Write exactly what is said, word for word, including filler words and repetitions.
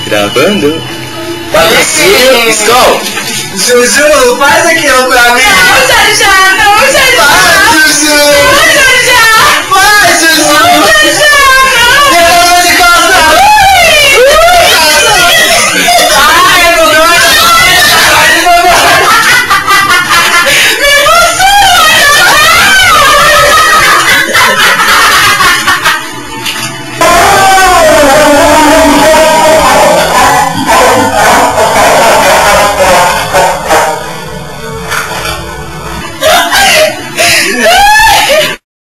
Gravando. Patrocínio Skol. Juju, faz aquilo pra mim. Não, Jajá, não, Jajá. Vai, Juju. Não, Jajá. Vai, Juju. Não, Jajá.